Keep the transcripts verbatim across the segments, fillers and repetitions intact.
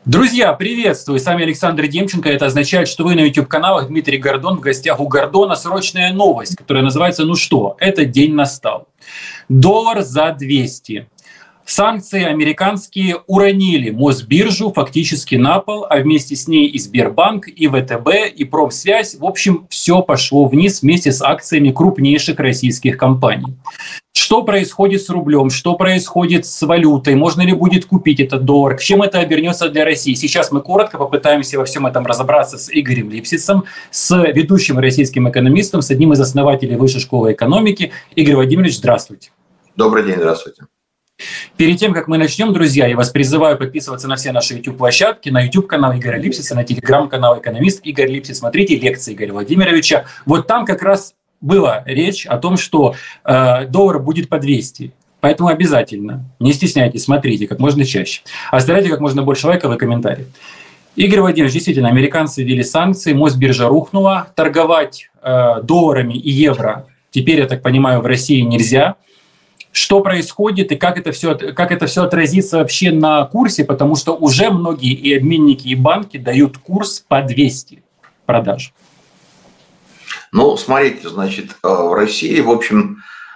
Друзья, приветствую! С вами Александр Демченко. Это означает, что вы на YouTube-каналах Дмитрий Гордон. В гостях у Гордона срочная новость, которая называется «Ну что?». Этот день настал. Доллар за двести. Санкции американские уронили Мосбиржу фактически на пол, а вместе с ней и Сбербанк, и ВТБ, и Промсвязь. В общем, все пошло вниз вместе с акциями крупнейших российских компаний. Что происходит с рублем, что происходит с валютой, можно ли будет купить этот доллар, к чем это обернется для России. Сейчас мы коротко попытаемся во всем этом разобраться с Игорем Липсицем, с ведущим российским экономистом, с одним из основателей Высшей школы экономики. Игорь Владимирович, здравствуйте. Добрый день, здравствуйте. Перед тем, как мы начнем, друзья, я вас призываю подписываться на все наши YouTube-площадки, на YouTube-канал Игоря Липсица, на телеграм-канал «Экономист» Игорь Липсиц. Смотрите лекции Игоря Владимировича. Вот там как раз была речь о том, что э, доллар будет по двести. Поэтому обязательно, не стесняйтесь, смотрите как можно чаще. Оставляйте как можно больше лайков и комментариев. Игорь Владимирович, действительно, американцы ввели санкции, Мосбиржа рухнула. Торговать э, долларами и евро теперь, я так понимаю, в России нельзя. Что происходит и как это все, как это все отразится вообще на курсе, потому что уже многие и обменники, и банки дают курс по двести продаж. Ну, смотрите, значит, в России, в общем,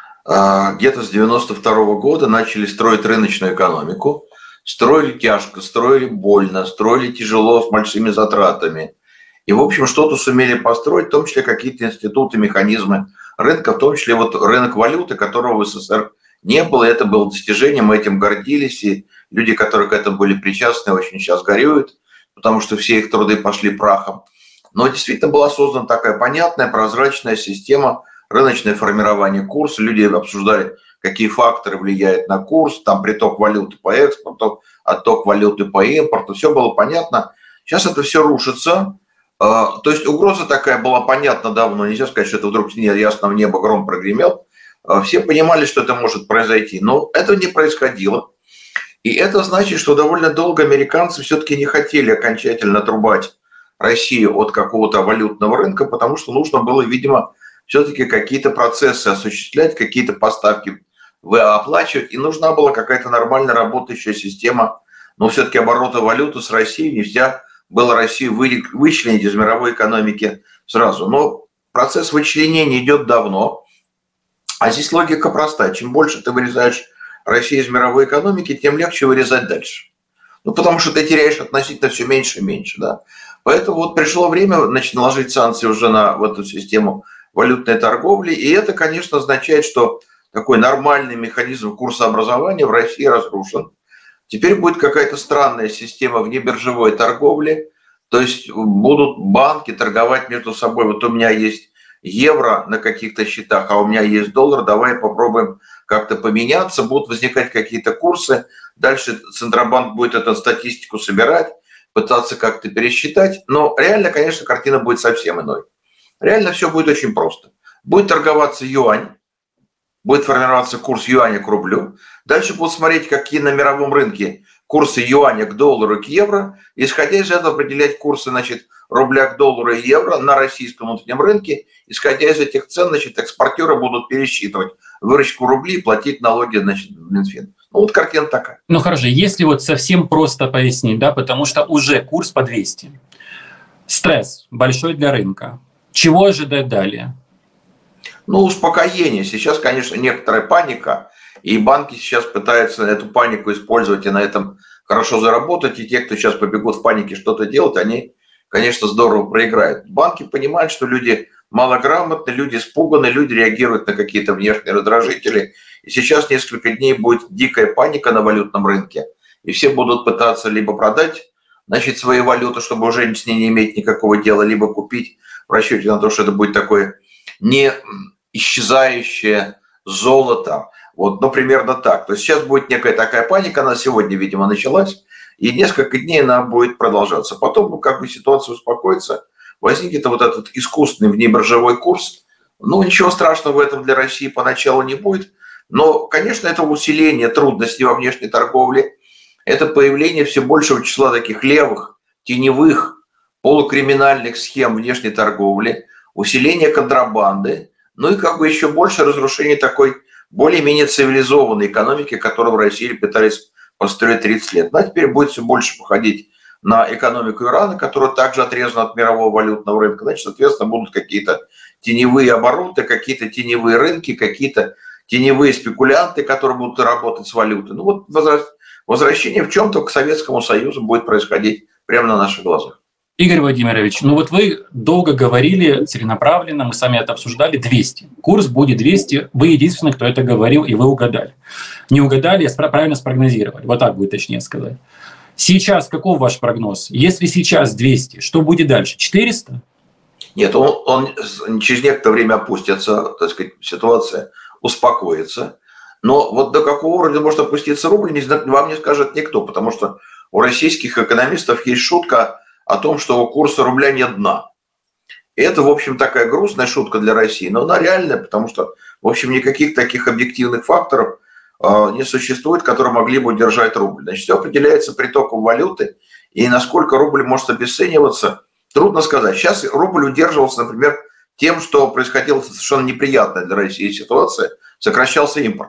где-то с девяносто второго года начали строить рыночную экономику. Строили тяжко, строили больно, строили тяжело, с большими затратами. И, в общем, что-то сумели построить, в том числе какие-то институты, механизмы рынка, в том числе вот рынок валюты, которого в СССР не было. Это было достижением, мы этим гордились. И люди, которые к этому были причастны, очень сейчас горюют, потому что все их труды пошли прахом. Но действительно была создана такая понятная, прозрачная система рыночное формирование курса. Люди обсуждали, какие факторы влияют на курс, там приток валюты по экспорту, отток валюты по импорту. Все было понятно. Сейчас это все рушится. То есть угроза такая была понятна давно. Нельзя сказать, что это вдруг с ясного неба гром прогремел. Все понимали, что это может произойти. Но это не происходило. И это значит, что довольно долго американцы все-таки не хотели окончательно отрубать Россию от какого-то валютного рынка, потому что нужно было, видимо, все-таки какие-то процессы осуществлять, какие-то поставки оплачивать, и нужна была какая-то нормально работающая система, но все-таки оборота валюты с Россией, нельзя было Россию вычленить из мировой экономики сразу. Но процесс вычленения идет давно, а здесь логика простая. Чем больше ты вырезаешь Россию из мировой экономики, тем легче вырезать дальше. Ну, потому что ты теряешь относительно все меньше и меньше, да. Поэтому вот пришло время, значит, наложить санкции уже на вот эту систему валютной торговли, и это, конечно, означает, что такой нормальный механизм курсообразования в России разрушен. Теперь будет какая-то странная система внебиржевой торговли, то есть будут банки торговать между собой. Вот у меня есть евро на каких-то счетах, а у меня есть доллар, давай попробуем как-то поменяться, будут возникать какие-то курсы, дальше Центробанк будет эту статистику собирать, пытаться как-то пересчитать, но реально, конечно, картина будет совсем иной. Реально все будет очень просто. Будет торговаться юань, будет формироваться курс юаня к рублю, дальше будут смотреть, какие на мировом рынке курсы юаня к доллару и к евро, исходя из этого определять курсы, значит, рубля к доллару и евро на российском внутреннем рынке, исходя из этих цен, значит, экспортеры будут пересчитывать выручку рублей и платить налоги, значит, в Минфин. Ну, вот картина такая. Ну, хорошо, если вот совсем просто пояснить, да, потому что уже курс по двести. Стресс большой для рынка. Чего ожидать далее? Ну, успокоение. Сейчас, конечно, некоторая паника, и банки сейчас пытаются эту панику использовать и на этом хорошо заработать, и те, кто сейчас побегут в панике что-то делать, они, конечно, здорово проиграют. Банки понимают, что люди малограмотны, люди испуганы, люди реагируют на какие-то внешние раздражители. И сейчас несколько дней будет дикая паника на валютном рынке, и все будут пытаться либо продать, значит, свои валюты, чтобы уже с ней не иметь никакого дела, либо купить в расчете на то, что это будет такое не исчезающее золото. Вот, ну, примерно так. То есть сейчас будет некая такая паника, она сегодня, видимо, началась, и несколько дней она будет продолжаться. Потом, ну, как бы ситуация успокоится, возникнет вот этот искусственный внебиржевой курс. Ну, ничего страшного в этом для России поначалу не будет. Но, конечно, это усиление трудностей во внешней торговле, это появление все большего числа таких левых, теневых, полукриминальных схем внешней торговли, усиление контрабанды, ну и как бы еще больше разрушение такой более-менее цивилизованной экономики, которую в России пытались построить тридцать лет. Ну, а теперь будет все больше походить на экономику Ирана, которая также отрезана от мирового валютного рынка, значит, соответственно, будут какие-то теневые обороты, какие-то теневые рынки, какие-то теневые спекулянты, которые будут работать с валютой. Ну вот возвращение в чем-то к Советскому Союзу будет происходить прямо на наших глазах. Игорь Владимирович, ну вот вы долго говорили целенаправленно, мы сами это обсуждали, двести. Курс будет двести, вы единственный, кто это говорил, и вы угадали. Не угадали, а правильно спрогнозировали. Вот так будет точнее сказать. Сейчас каков ваш прогноз? Если сейчас двести, что будет дальше? четыреста? Нет, он, он через некоторое время опустится, так сказать, ситуация успокоится. Но вот до какого уровня может опуститься рубль, вам не скажет никто, потому что у российских экономистов есть шутка о том, что у курса рубля нет дна. И это, в общем, такая грустная шутка для России, но она реальная, потому что, в общем, никаких таких объективных факторов э, не существует, которые могли бы удержать рубль. Значит, все определяется притоком валюты, и насколько рубль может обесцениваться, трудно сказать. Сейчас рубль удерживался, например, тем, что происходила совершенно неприятная для России ситуация, сокращался импорт.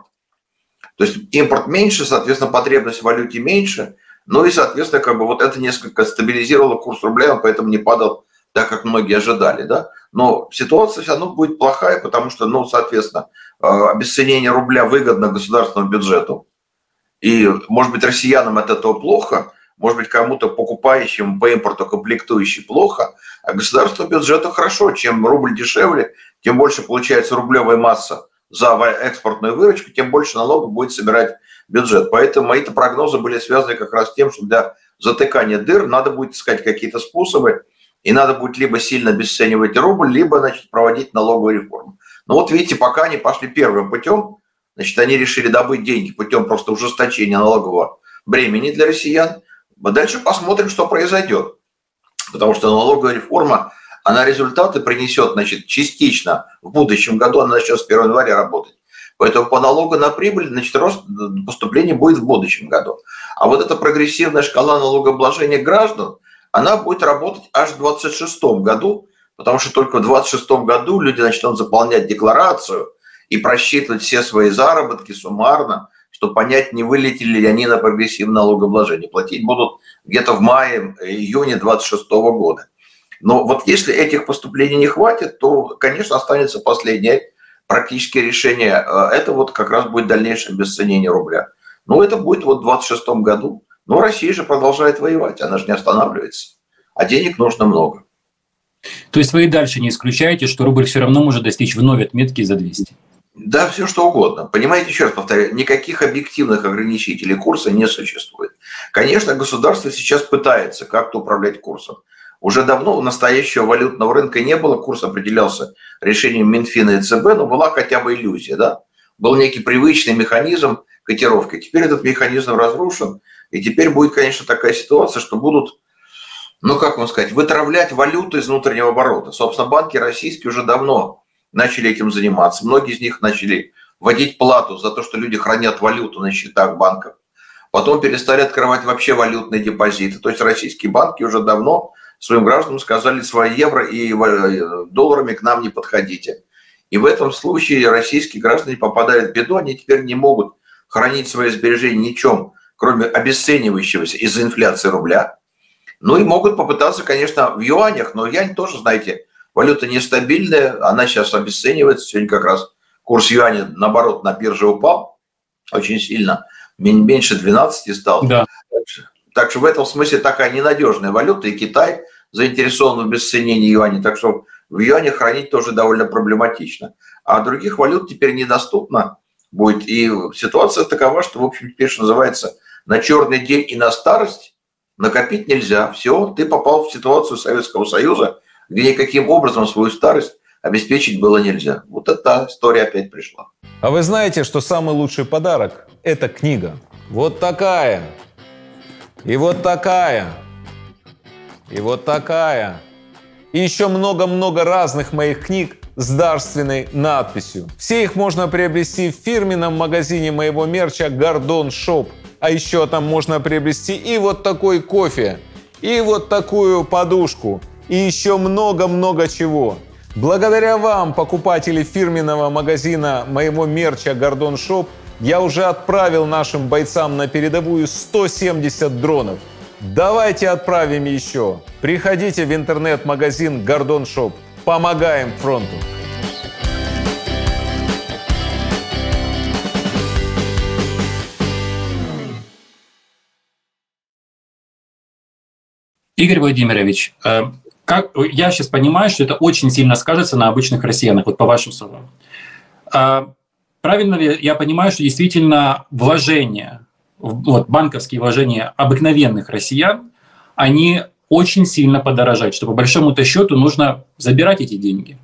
То есть импорт меньше, соответственно, потребность в валюте меньше, ну и, соответственно, как бы вот это несколько стабилизировало курс рубля, он поэтому не падал так, как многие ожидали, да. Но ситуация все равно будет плохая, потому что, ну, соответственно, обесценение рубля выгодно государственному бюджету. И, может быть, россиянам от этого плохо, может быть, кому-то покупающим по импорту комплектующий плохо, а государственному бюджету хорошо. Чем рубль дешевле, тем больше получается рублевая масса за экспортную выручку, тем больше налогов будет собирать бюджет. Поэтому мои-то прогнозы были связаны как раз с тем, что для затыкания дыр надо будет искать какие-то способы, и надо будет либо сильно обесценивать рубль, либо, значит, проводить налоговую реформу. Но вот видите, пока они пошли первым путем, значит, они решили добыть деньги путем просто ужесточения налогового бремени для россиян. А дальше посмотрим, что произойдет. Потому что налоговая реформа, она результаты принесет, значит, частично в будущем году, она начнет с первого января работать. Поэтому по налогу на прибыль, значит, рост поступления будет в будущем году. А вот эта прогрессивная шкала налогообложения граждан, она будет работать аж в двадцать шестом году, потому что только в двадцать шестом году люди начнут заполнять декларацию и просчитывать все свои заработки суммарно, чтобы понять, не вылетели ли они на прогрессивное налогообложение. Платить будут где-то в мае-июне двадцать шестого года. Но вот если этих поступлений не хватит, то, конечно, останется последнее практическое решение. Это вот как раз будет дальнейшее обесценение рубля. Но это будет вот в двадцать шестом году. Но Россия же продолжает воевать, она же не останавливается. А денег нужно много. То есть вы и дальше не исключаете, что рубль все равно может достичь вновь отметки за двести? Да, все что угодно. Понимаете, еще раз повторяю, никаких объективных ограничителей курса не существует. Конечно, государство сейчас пытается как-то управлять курсом. Уже давно у настоящего валютного рынка не было, курс определялся решением Минфина и ЦБ, но была хотя бы иллюзия, да? Был некий привычный механизм котировки. Теперь этот механизм разрушен, и теперь будет, конечно, такая ситуация, что будут, ну как вам сказать, вытравлять валюту из внутреннего оборота. Собственно, банки российские уже давно начали этим заниматься. Многие из них начали вводить плату за то, что люди хранят валюту на счетах банков. Потом перестали открывать вообще валютные депозиты. То есть российские банки уже давно своим гражданам сказали: свои евро и долларами к нам не подходите. И в этом случае российские граждане попадают в беду, они теперь не могут хранить свои сбережения ничем, кроме обесценивающегося из-за инфляции рубля. Ну и могут попытаться, конечно, в юанях, но юань тоже, знаете, валюта нестабильная, она сейчас обесценивается. Сегодня как раз курс юаня, наоборот, на бирже упал очень сильно, меньше двенадцати стал. Да. Так что в этом смысле такая ненадежная валюта, и Китай заинтересован в обесценении юаня, так что в юане хранить тоже довольно проблематично. А других валют теперь недоступно будет. И ситуация такова, что, в общем, теперь, что называется, на черный день и на старость накопить нельзя. Все, ты попал в ситуацию Советского Союза, где никаким образом свою старость обеспечить было нельзя. Вот эта история опять пришла. А вы знаете, что самый лучший подарок – это книга. Вот такая. И вот такая. И вот такая. И еще много-много разных моих книг с дарственной надписью. Все их можно приобрести в фирменном магазине моего мерча Гордон Шоп. А еще там можно приобрести и вот такой кофе, и вот такую подушку, и еще много-много чего. Благодаря вам, покупатели фирменного магазина моего мерча Гордон Шоп, я уже отправил нашим бойцам на передовую сто семьдесят дронов. Давайте отправим еще. Приходите в интернет-магазин Гордон Шоп. Помогаем фронту. Игорь Владимирович, как, я сейчас понимаю, что это очень сильно скажется на обычных россиянах, вот по вашим словам. Правильно ли я понимаю, что действительно вложения, вот, банковские вложения обыкновенных россиян, они очень сильно подорожают, что по большому-то счету нужно забирать эти деньги?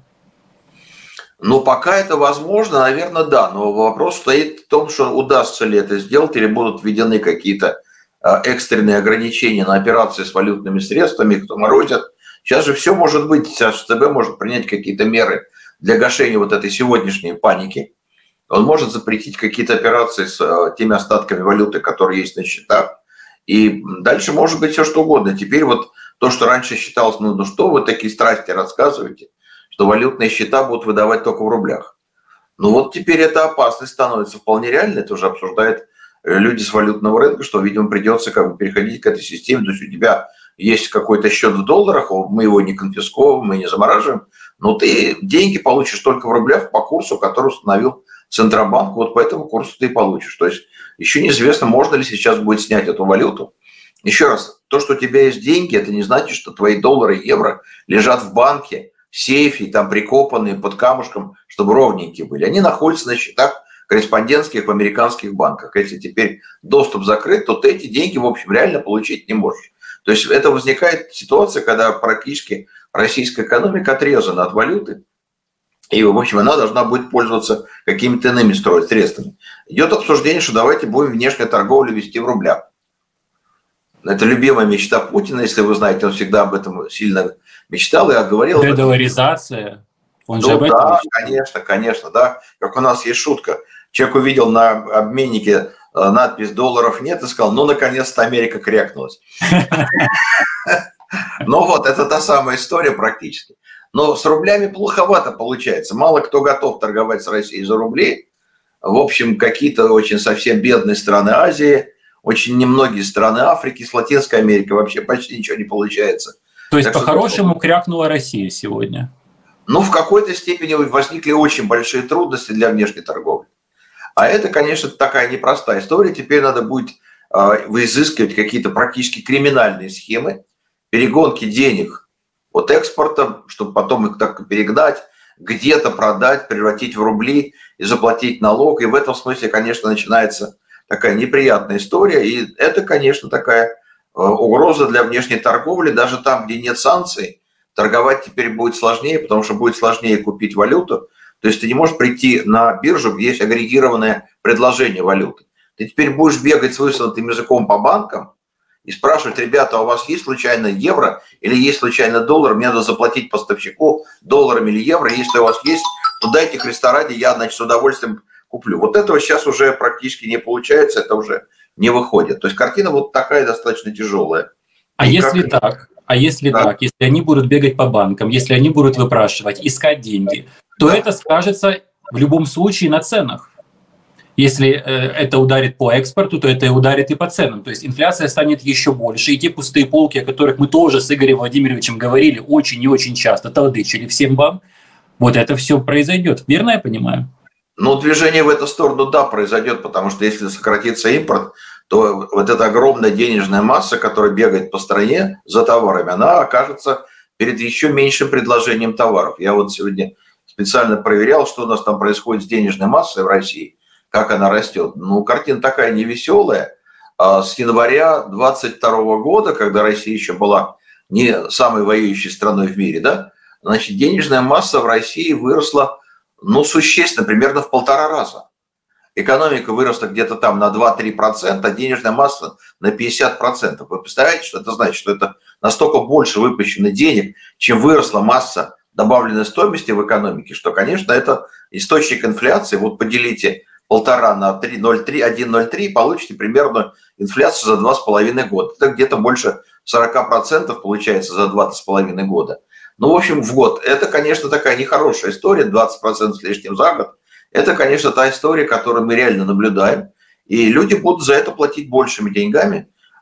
Ну, пока это возможно, наверное, да. Но вопрос стоит в том, что удастся ли это сделать, или будут введены какие-то экстренные ограничения на операции с валютными средствами, кто морозят. Сейчас же все может быть. Сейчас ЦБ может принять какие-то меры для гашения вот этой сегодняшней паники. Он может запретить какие-то операции с теми остатками валюты, которые есть на счетах. И дальше может быть все что угодно. Теперь вот то, что раньше считалось, ну, ну что вы такие страсти рассказываете, что валютные счета будут выдавать только в рублях. Ну вот теперь эта опасность становится вполне реальной. Это уже обсуждают люди с валютного рынка, что, видимо, придется как бы переходить к этой системе. То есть у тебя есть какой-то счет в долларах, мы его не конфисковываем, мы не замораживаем, но ты деньги получишь только в рублях по курсу, который установил Центробанк. Вот по этому курсу ты и получишь. То есть еще неизвестно, можно ли сейчас будет снять эту валюту. Еще раз, то, что у тебя есть деньги, это не значит, что твои доллары и евро лежат в банке, в сейфе, там прикопанные под камушком, чтобы ровненькие были. Они находятся на счетах корреспондентских в американских банках. Если теперь доступ закрыт, то ты эти деньги, в общем, реально получить не можешь. То есть это возникает ситуация, когда практически российская экономика отрезана от валюты, и, в общем, она должна будет пользоваться какими-то иными средствами. Идет обсуждение, что давайте будем внешнюю торговлю вести в рублях. Это любимая мечта Путина, если вы знаете, он всегда об этом сильно мечтал и говорил. Дедоларизация. Он ну, же об этом да, мечтал. конечно, конечно, да. Как у нас есть шутка. Человек увидел на обменнике надпись «долларов нет» и сказал, ну, наконец-то Америка крякнулась. Ну вот, это та самая история практически. Но с рублями плоховато получается. Мало кто готов торговать с Россией за рубли. В общем, какие-то очень совсем бедные страны Азии, очень немногие страны Африки, с Латинской Америки вообще почти ничего не получается. То есть, по-хорошему, крякнула Россия сегодня? Ну, в какой-то степени возникли очень большие трудности для внешней торговли. А это, конечно, такая непростая история. Теперь надо будет э, изыскивать какие-то практически криминальные схемы, перегонки денег от экспорта, чтобы потом их так перегнать, где-то продать, превратить в рубли и заплатить налог. И в этом смысле, конечно, начинается такая неприятная история. И это, конечно, такая угроза для внешней торговли. Даже там, где нет санкций, торговать теперь будет сложнее, потому что будет сложнее купить валюту. То есть ты не можешь прийти на биржу, где есть агрегированное предложение валюты. Ты теперь будешь бегать с высунутым языком по банкам и спрашивать, ребята, а у вас есть случайно евро или есть случайно доллар, мне надо заплатить поставщику долларами или евро, если у вас есть, то дайте Христа ради, я, значит, с удовольствием куплю. Вот этого сейчас уже практически не получается, это уже не выходит. То есть картина вот такая достаточно тяжелая. А и если как... так, а если да. так, если они будут бегать по банкам, если они будут выпрашивать, искать деньги, то да. это скажется в любом случае на ценах. Если э, это ударит по экспорту, то это ударит и по ценам. То есть инфляция станет еще больше. И те пустые полки, о которых мы тоже с Игорем Владимировичем говорили очень и очень часто, толдычили всем вам, вот это все произойдет. Верно я понимаю? Ну, движение в эту сторону, да, произойдет, потому что если сократится импорт, то вот эта огромная денежная масса, которая бегает по стране за товарами, она окажется перед еще меньшим предложением товаров. Я вот сегодня специально проверял, что у нас там происходит с денежной массой в России, как она растет. Ну, картина такая невеселая. С января двадцать второго года, когда Россия еще была не самой воюющей страной в мире, да, значит, денежная масса в России выросла, ну, существенно, примерно в полтора раза. Экономика выросла где-то там на два-три процента, а денежная масса на пятьдесят процентов. Вы представляете, что это значит? Что это настолько больше выпущено денег, чем выросла масса добавленной стоимости в экономике, что, конечно, это источник инфляции. Вот поделите полтора на три, ноль три, один ноль три, получите примерно инфляцию за два с половиной года. Это где-то больше сорок процентов получается за два с половиной года. Ну, в общем, в год. Это, конечно, такая нехорошая история, двадцать процентов с лишним за год. Это, конечно, та история, которую мы реально наблюдаем. И люди будут за это платить большими деньгами.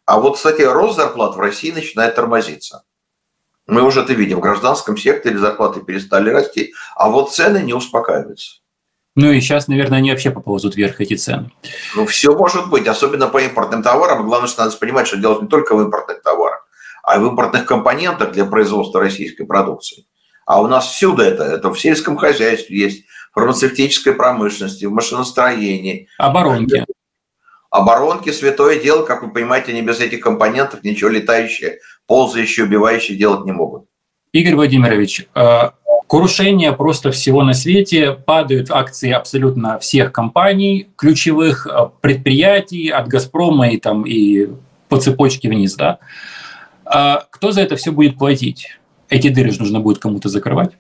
А вот, кстати, рост зарплат в России начинает тормозиться. Мы уже это видим. В гражданском секторе зарплаты перестали расти, а вот цены не успокаиваются. Ну и сейчас, наверное, они вообще поползут вверх, эти цены. Ну, все может быть, особенно по импортным товарам. Главное, что надо понимать, что дело не только в импортных товарах, а и в импортных компонентах для производства российской продукции. А у нас всюду это. Это в сельском хозяйстве есть, в фармацевтической промышленности, в машиностроении. Оборонки. Оборонки – святое дело, как вы понимаете, они без этих компонентов ничего летающее, ползающее, убивающее делать не могут. Игорь Владимирович, крушение просто всего на свете, падают акции абсолютно всех компаний, ключевых предприятий, от «Газпрома» и, там, и по цепочке вниз. Да? Кто за это все будет платить? Эти дыры же нужно будет кому-то закрывать.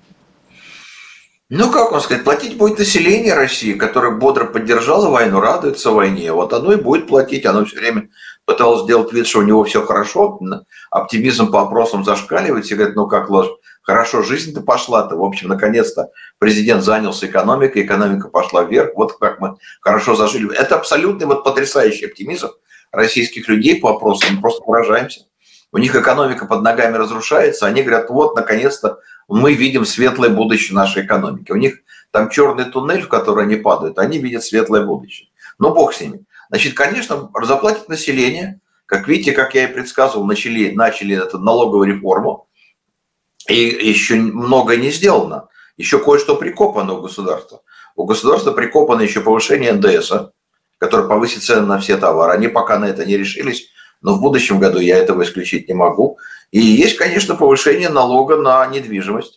Ну, как вам сказать, платить будет население России, которое бодро поддержало войну, радуется войне. Вот оно и будет платить. Оно все время пыталось сделать вид, что у него все хорошо. Оптимизм по опросам зашкаливает. Все говорят, ну как ложь. Хорошо, жизнь-то пошла-то. В общем, наконец-то президент занялся экономикой, экономика пошла вверх. Вот как мы хорошо зажили. Это абсолютный вот потрясающий оптимизм российских людей по опросам. Мы просто поражаемся. У них экономика под ногами разрушается. Они говорят, вот, наконец-то мы видим светлое будущее нашей экономики. У них там черный туннель, в который они падают, они видят светлое будущее. Но бог с ними. Значит, конечно, заплатит население. Как видите, как я и предсказывал, начали, начали эту налоговую реформу. И еще многое не сделано. Еще кое-что прикопано у государства. У государства прикопано еще повышение эн дэ эса, которое повысит цены на все товары. Они пока на это не решились, но в будущем году я этого исключить не могу. И есть, конечно, повышение налога на недвижимость.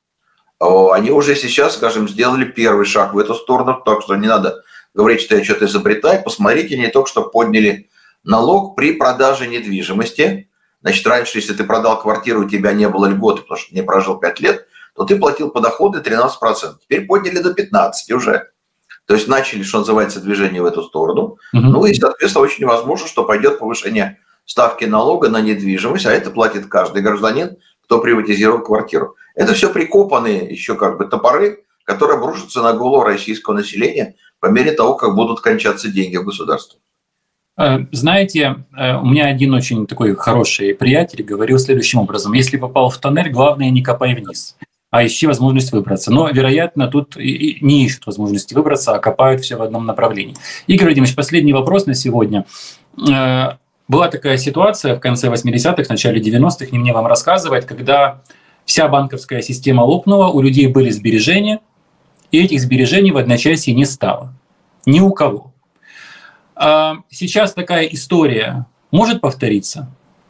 Они уже сейчас, скажем, сделали первый шаг в эту сторону, так что не надо говорить, что я что-то изобретаю. Посмотрите, они только что подняли налог при продаже недвижимости. Значит, раньше, если ты продал квартиру, у тебя не было льготы, потому что не прожил пять лет, то ты платил по доходу тринадцать процентов. Теперь подняли до пятнадцати процентов уже. То есть начали, что называется, движение в эту сторону. Mm-hmm. Ну и, соответственно, очень возможно, что пойдет повышение ставки налога на недвижимость, а это платит каждый гражданин, кто приватизировал квартиру. Это все прикопанные еще как бы топоры, которые обрушатся на голову российского населения по мере того, как будут кончаться деньги в государстве. Знаете, у меня один очень такой хороший приятель говорил следующим образом. Если попал в тоннель, главное не копай вниз, а ищи возможность выбраться. Но, вероятно, тут не ищут возможности выбраться, а копают все в одном направлении. Игорь Владимирович, последний вопрос на сегодня. Была такая ситуация в конце восьмидесятых, в начале девяностых, не мне вам рассказывать, когда вся банковская система лопнула, у людей были сбережения, и этих сбережений в одночасье не стало. Ни у кого. А сейчас такая история может повториться?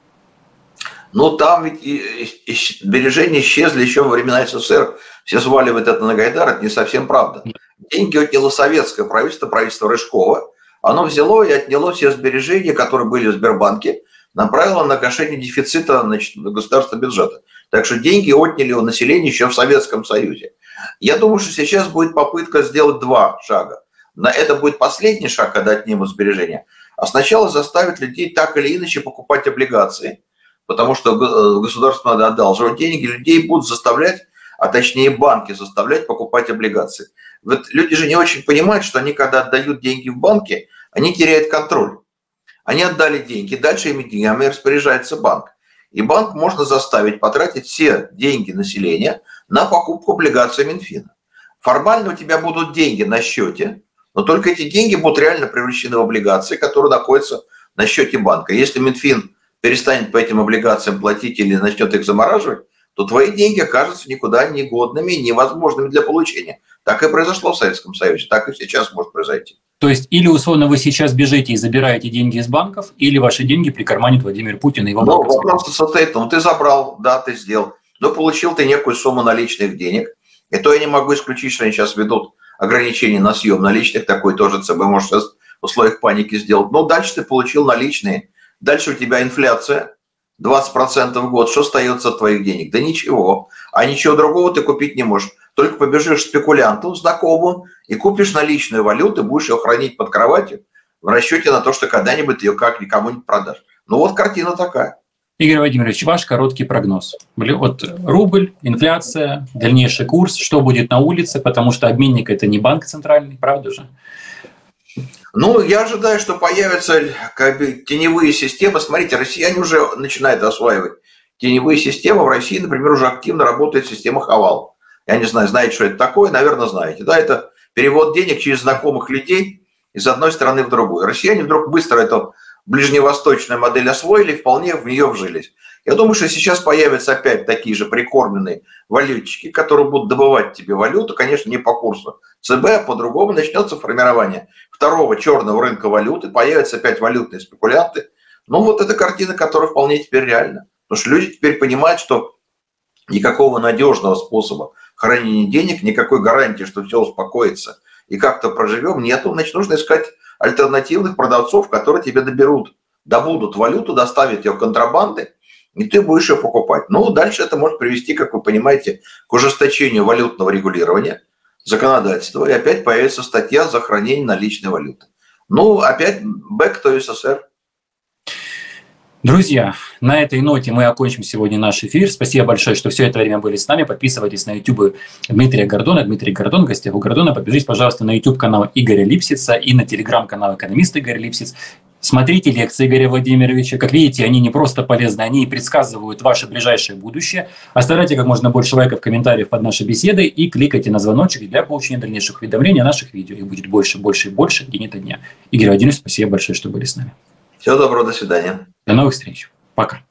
Ну, там ведь и, и сбережения исчезли еще во времена эс эс эс эр. Все сваливают это на Гайдара, это не совсем правда. Деньги отняло советское правительство, правительство Рыжкова. Оно взяло и отняло все сбережения, которые были в Сбербанке, направило на гашение дефицита, значит, государственного бюджета. Так что деньги отняли у населения еще в Советском Союзе. Я думаю, что сейчас будет попытка сделать два шага. Это будет последний шаг, когда отнимут сбережения. А сначала заставить людей так или иначе покупать облигации, потому что государству надо одалживать деньги, людей будут заставлять, а точнее банки заставлять покупать облигации. Вот люди же не очень понимают, что они, когда отдают деньги в банки, они теряют контроль. Они отдали деньги, дальше ими деньгами распоряжается банк. И банк можно заставить потратить все деньги населения на покупку облигаций Минфина. Формально у тебя будут деньги на счете, но только эти деньги будут реально превращены в облигации, которые находятся на счете банка. Если Минфин перестанет по этим облигациям платить или начнет их замораживать, то твои деньги окажутся никуда не годными и невозможными для получения. Так и произошло в Советском Союзе, так и сейчас может произойти. То есть или условно вы сейчас бежите и забираете деньги из банков, или ваши деньги прикарманит Владимир Путин и его банк. Ну, вопрос состоит, ну ты забрал, да, ты сделал, но получил ты некую сумму наличных денег, и то я не могу исключить, что они сейчас ведут ограничения на съем наличных, такой тоже ЦБ может сейчас в условиях паники сделать. Но дальше ты получил наличные, дальше у тебя инфляция, двадцать процентов в год, что остается от твоих денег? Да ничего. А ничего другого ты купить не можешь. Только побежишь к спекулянту знакомому и купишь наличную валюту, будешь ее хранить под кроватью в расчете на то, что когда-нибудь ее как никому-нибудь продашь. Ну вот картина такая. Игорь Владимирович, ваш короткий прогноз. Вот рубль, инфляция, дальнейший курс, что будет на улице, потому что обменник – это не банк центральный, правда же? Ну, я ожидаю, что появятся как бы теневые системы. Смотрите, россияне уже начинают осваивать теневые системы. В России, например, уже активно работает система Хавал. Я не знаю, знаете, что это такое? Наверное, знаете. Да, это перевод денег через знакомых людей из одной страны в другую. Россияне вдруг быстро эту ближневосточную модель освоили и вполне в нее вжились. Я думаю, что сейчас появятся опять такие же прикормленные валютчики, которые будут добывать тебе валюту, конечно, не по курсу ЦБ, а по-другому начнется формирование второго черного рынка валюты, появятся опять валютные спекулянты. Ну, вот эта картина, которая вполне теперь реальна. Потому что люди теперь понимают, что никакого надежного способа хранения денег, никакой гарантии, что все успокоится и как-то проживем, нету. Значит, нужно искать альтернативных продавцов, которые тебе доберут, добудут валюту, доставят ее контрабанды, и ты будешь ее покупать. Ну, дальше это может привести, как вы понимаете, к ужесточению валютного регулирования, законодательства, и опять появится статья за хранение наличной валюты. Ну, опять back to эс эс эс эр. Друзья, на этой ноте мы окончим сегодня наш эфир. Спасибо большое, что все это время были с нами. Подписывайтесь на YouTube Дмитрия Гордона. Дмитрий Гордон, в гостях у Гордона. Подпишитесь, пожалуйста, на YouTube-канал Игоря Липсица и на телеграм-канал экономист Игорь Липсиц. Смотрите лекции Игоря Владимировича. Как видите, они не просто полезны, они предсказывают ваше ближайшее будущее. Оставляйте как можно больше лайков, комментариев под нашей беседой и кликайте на звоночек для получения дальнейших уведомлений о наших видео. Их будет больше, больше и больше день ото дня. Игорь Владимирович, спасибо большое, что были с нами. Всего доброго, до свидания. До новых встреч. Пока.